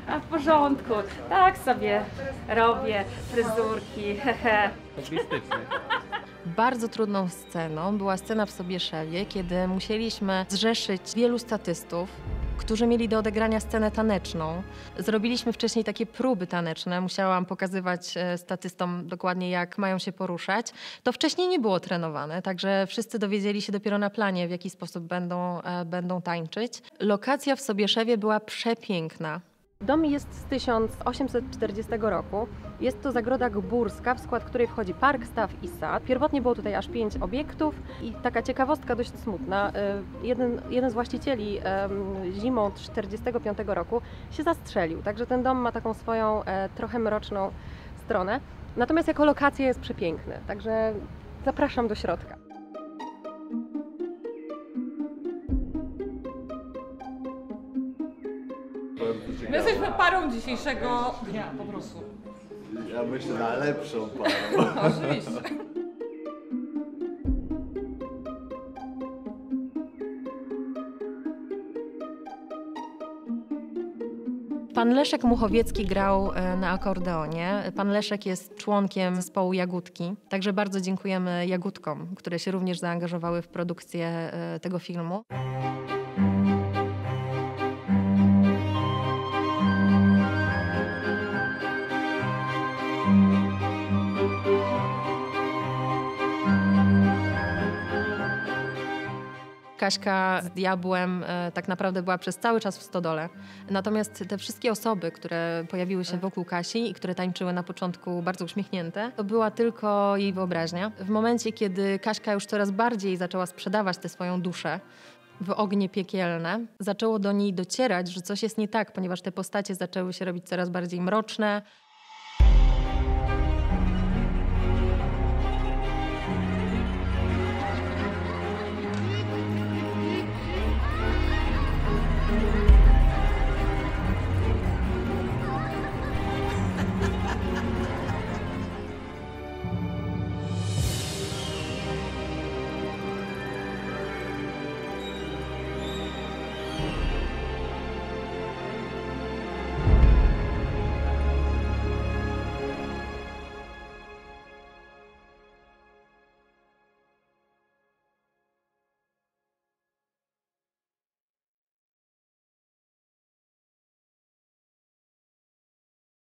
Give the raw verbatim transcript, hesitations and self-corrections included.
A w porządku, tak sobie robię fryzurki, hehe. Hobbystycznie. Bardzo trudną sceną była scena w Sobieszewie, kiedy musieliśmy zrzeszyć wielu statystów, którzy mieli do odegrania scenę taneczną. Zrobiliśmy wcześniej takie próby taneczne, musiałam pokazywać e, statystom dokładnie, jak mają się poruszać. To wcześniej nie było trenowane, także wszyscy dowiedzieli się dopiero na planie, w jaki sposób będą, e, będą tańczyć. Lokacja w Sobieszewie była przepiękna. Dom jest z tysiąc osiemset czterdziestego roku. Jest to zagroda górska, w skład której wchodzi park, staw i sad. Pierwotnie było tutaj aż pięć obiektów i taka ciekawostka dość smutna. Jeden, jeden z właścicieli zimą czterdziestego piątego roku się zastrzelił, także ten dom ma taką swoją trochę mroczną stronę. Natomiast jako lokacja jest przepiękny, także zapraszam do środka. My jesteśmy parą dzisiejszego dnia po prostu. Ja myślę na lepszą parę. Oczywiście. Pan Leszek Muchowiecki grał e, na akordeonie. Pan Leszek jest członkiem zespołu Jagódki, także bardzo dziękujemy Jagódkom, które się również zaangażowały w produkcję e, tego filmu. Kaśka z Diabłem e, tak naprawdę była przez cały czas w stodole. Natomiast te wszystkie osoby, które pojawiły się wokół Kasi i które tańczyły na początku bardzo uśmiechnięte, to była tylko jej wyobraźnia. W momencie, kiedy Kaśka już coraz bardziej zaczęła sprzedawać tę swoją duszę w ognie piekielne, zaczęło do niej docierać, że coś jest nie tak, ponieważ te postacie zaczęły się robić coraz bardziej mroczne.